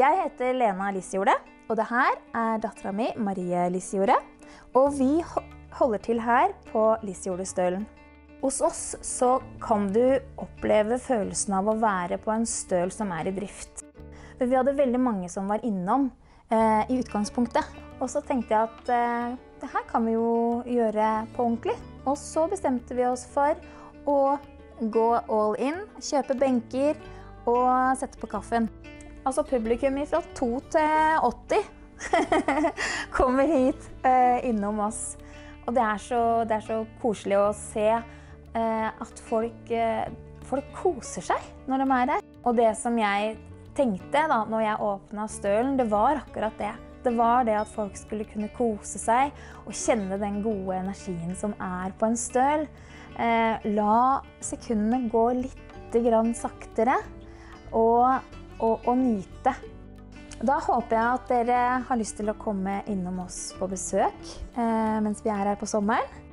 Jeg heter Lena Lisjordet, og det her datteren min, Marie Lisjordet, og vi holder til her på Lisjordestølen. Hos oss så kan du oppleve følelsen av å være på en støl som i drift. For vi hadde veldig mange som var innom i utgangspunktet, og så tenkte jeg at det her kan vi jo gjøre på ordentlig. Og så bestemte vi oss for å gå all in, kjøpe benker og sette på kaffen. Altså publikum fra 2 til 80 kommer hit innom oss. Og det er så koselig å se at folk koser seg når de der. Og det som jeg tenkte da når jeg åpnet stølen, det var akkurat det. Det var det at folk skulle kunne kose seg og kjenne den gode energien som på en støl. La sekundene gå litt grann saktere og nyte. Da håper jeg at dere har lyst til å komme innom oss på besøk mens vi her på sommeren.